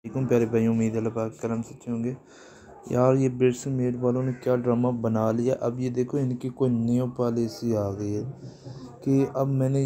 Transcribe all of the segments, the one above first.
वालेकुम प्यारे भाई, उम्मीद है अल्लाह पाक करम से अच्छे होंगे। यार ये बिट्स मेड वालों ने क्या ड्रामा बना लिया। अब ये देखो इनकी कोई न्यू पॉलिसी आ गई है कि अब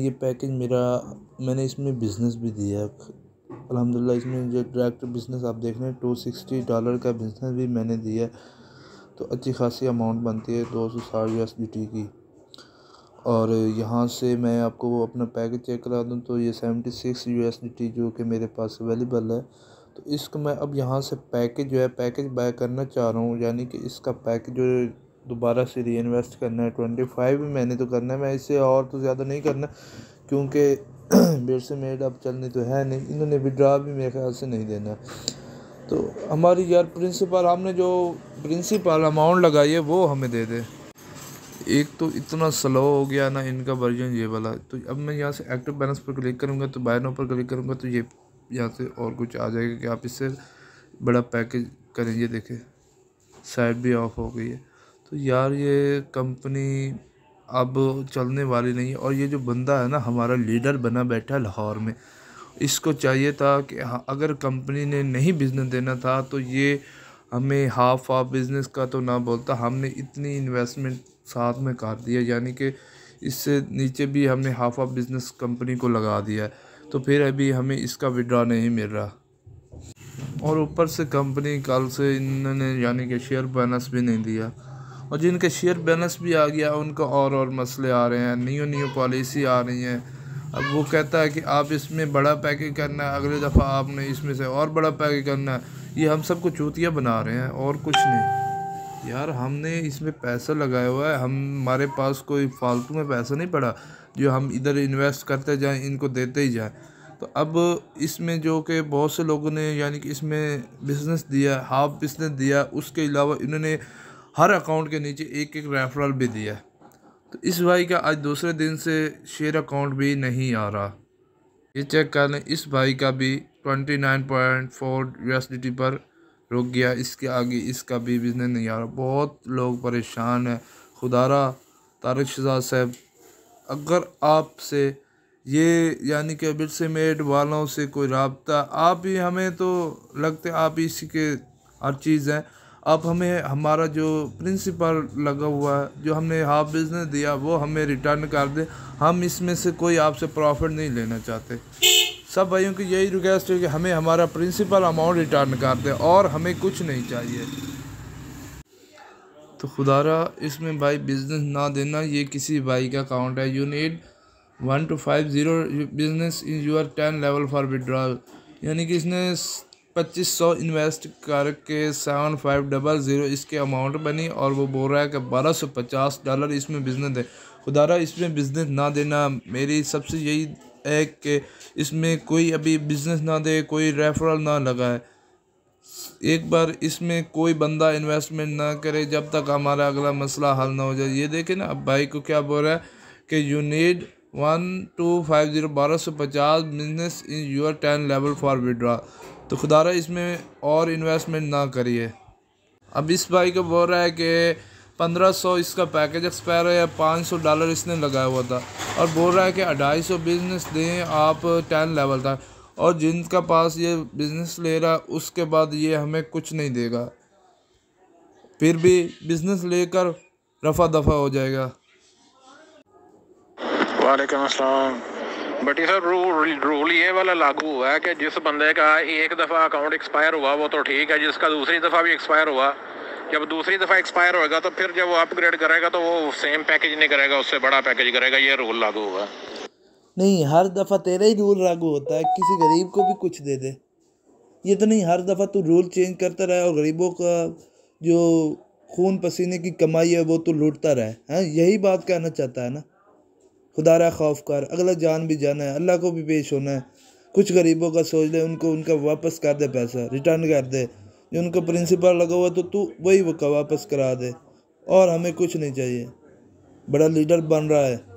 मैंने इसमें बिज़नेस भी दिया है। अल्हम्दुलिल्लाह इसमें जो डायरेक्ट बिज़नेस आप देख रहे हैं $260 का बिज़नेस भी मैंने दिया है, तो अच्छी खासी अमाउंट बनती है $260 की। और यहाँ से मैं आपको वो अपना पैकेज चेक करा दूँ तो ये $76 जो कि मेरे पास अवेलेबल है। तो इसको मैं अब यहाँ से पैकेज बाय करना चाह रहा हूँ, यानी कि इसका पैकेज जो दोबारा से री इन्वेस्ट करना है 25 मैंने तो करना है, मैं इससे और तो ज़्यादा नहीं करना क्योंकि बेड से मेड अब चलनी तो है नहीं, इन्होंने विड्रा भी मेरे ख्याल से नहीं देना। तो हमारी यार हमने जो प्रिंसिपल अमाउंट लगाई है वो हमें दे दे। एक तो इतना स्लो हो गया ना इनका वर्जन ये वाला। तो अब मैं यहाँ से एक्टिव बैलेंस पर क्लिक करूँगा, तो बाय नाउ पर क्लिक करूँगा तो ये यहाँ से और कुछ आ जाएगा कि आप इससे बड़ा पैकेज करेंगे। देखें साइड भी ऑफ हो गई है। तो यार ये कंपनी अब चलने वाली नहीं है। और ये जो बंदा है ना हमारा लीडर बना बैठा है लाहौर में, इसको चाहिए था कि हाँ, अगर कंपनी ने नहीं बिज़नेस देना था तो ये हमें हाफ ऑफ बिज़नेस का तो ना बोलता। हमने इतनी इन्वेस्टमेंट साथ में कर दिया, यानी कि इससे नीचे भी हमने हाफ ऑफ बिज़नेस कंपनी को लगा दिया है, तो फिर अभी हमें इसका विड्रॉ नहीं मिल रहा। और ऊपर से कंपनी कल से इन्होंने यानी कि शेयर बोनस भी नहीं दिया, और जिनके शेयर बैलेंस भी आ गया उनको और मसले आ रहे हैं, न्यू पॉलिसी आ रही हैं। अब वो कहता है कि आप इसमें बड़ा पैकेज करना है, अगले दफ़ा आपने इसमें से और बड़ा पैकेज करना है। ये हम सबको चूतिया बना रहे हैं और कुछ नहीं। यार हमने इसमें पैसा लगाया हुआ है, हमारे पास कोई फालतू में पैसा नहीं पड़ा जो हम इधर इन्वेस्ट करते जाएं, इनको देते ही जाएं। तो अब इसमें जो कि बहुत से लोगों ने यानी कि इसमें बिज़नेस दिया, हाफ बिज़नेस दिया, उसके अलावा इन्होंने हर अकाउंट के नीचे एक एक रेफरल भी दिया। तो इस भाई का आज दूसरे दिन से शेयर अकाउंट भी नहीं आ रहा। ये चेक कर लें, इस भाई का भी 29.4 USDT पर रुक गया। इसके आगे इसका भी बिज़नेस नहीं आ रहा। बहुत लोग परेशान हैं। खुदारा तारिक शहजाद साहब, अगर आपसे ये यानी कि बिट से मेड वालों से कोई राब्ता, आप ही हमें तो लगते आप ही इसी के हर चीज़ हैं। आप हमें हमारा जो प्रिंसिपल लगा हुआ है, जो हमने हाफ बिज़नेस दिया, वो हमें रिटर्न कर दें। हम इसमें से कोई आपसे प्रॉफिट नहीं लेना चाहते। सब भाइयों की यही रिक्वेस्ट है कि हमें हमारा प्रिंसिपल अमाउंट रिटर्न कर दें और हमें कुछ नहीं चाहिए। तो खुदारा इसमें भाई बिज़नेस ना देना, ये किसी भाई का अकाउंट है। You need 1250 business in your 10 level for withdrawal, यानी कि इसने 2500 इन्वेस्ट करके 7500 इसके अमाउंट बनी, और वो बोल रहा है कि $1250 इसमें बिज़नेस दे। खुदारा इसमें बिज़नेस ना देना, मेरी सबसे यही है कि इसमें कोई अभी बिज़नेस ना दे, कोई रेफरल ना लगाए। एक बार इसमें कोई बंदा इन्वेस्टमेंट ना करे जब तक हमारा अगला मसला हल ना हो जाए। ये देखें ना, अब भाई को क्या बोल रहा है कि you need 1250 business in your 10 level for withdraw. तो खुदारा इसमें और इन्वेस्टमेंट ना करिए। अब इस भाई को बोल रहा है कि 1500 इसका पैकेज एक्सपायर है, या $500 इसने लगाया हुआ था, और बोल रहा है कि 250 बिज़नेस दें आप 10 लेवल तक। और जिनका पास ये बिज़नेस ले रहा उसके बाद ये हमें कुछ नहीं देगा, फिर भी बिज़नेस लेकर रफा दफा हो जाएगा। वालेकुम अस्सलाम। बट ये सर रूल ये वाला लागू हुआ है कि जिस बंदे का एक दफ़ा अकाउंट एक्सपायर हुआ वो तो ठीक है, जिसका दूसरी दफ़ा भी एक्सपायर हुआ, जब दूसरी दफ़ा एक्सपायर होएगा तो फिर जब वो अपग्रेड करेगा तो वो सेम पैकेज नहीं करेगा, उससे बड़ा पैकेज करेगा। ये रूल लागू हुआ है। नहीं, हर दफ़ा तेरा ही रूल लागू होता है, किसी गरीब को भी कुछ दे दे। ये तो नहीं हर दफ़ा तू रूल चेंज करता रहे और गरीबों का जो खून पसीने की कमाई है वो तो लूटता रहे। हैं, यही बात कहना चाहता है ना। खुदारा खौफ कर, अगला जान भी जाना है, अल्लाह को भी पेश होना है। कुछ गरीबों का सोच ले, उनको उनका वापस कर दे, पैसा रिटर्न कर दे। जो उनका प्रिंसिपल लगा हुआ तो तू वही वो का वापस करा दे, और हमें कुछ नहीं चाहिए। बड़ा लीडर बन रहा है।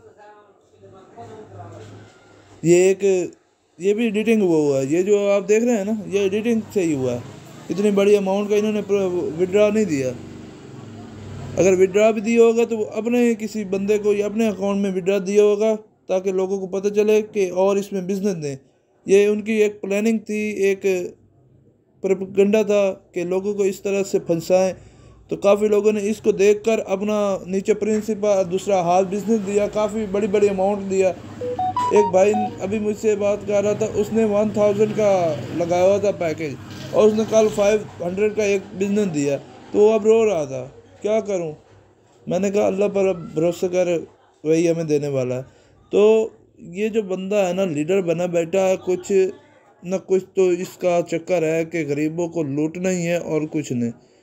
ये भी एडिटिंग हुआ है, ये जो आप देख रहे हैं ना, ये एडिटिंग से ही हुआ है। इतनी बड़ी अमाउंट का इन्होंने विड्रा नहीं दिया। अगर विड्रा भी दिया होगा तो अपने किसी बंदे को या अपने अकाउंट में विड्रा दिया होगा, ताकि लोगों को पता चले कि और इसमें बिज़नेस दें। ये उनकी एक प्लानिंग थी, एक प्रोपेगेंडा था कि लोगों को इस तरह से फंसाएं। तो काफ़ी लोगों ने इसको देखकर अपना नीचे प्रिंसिपल दूसरा हाफ बिजनेस दिया, काफ़ी बड़ी बड़ी अमाउंट दिया। एक भाई अभी मुझसे बात कर रहा था, उसने 1000 का लगाया हुआ था पैकेज और उसने कल 500 का एक बिजनेस दिया, तो वो अब रो रहा था क्या करूं। मैंने कहा अल्लाह पर अब भरोसा कर, वही हमें देने वाला है। तो ये जो बंदा है ना लीडर बना बैठा है, कुछ न कुछ तो इसका चक्कर है कि गरीबों को लूटना ही है और कुछ नहीं।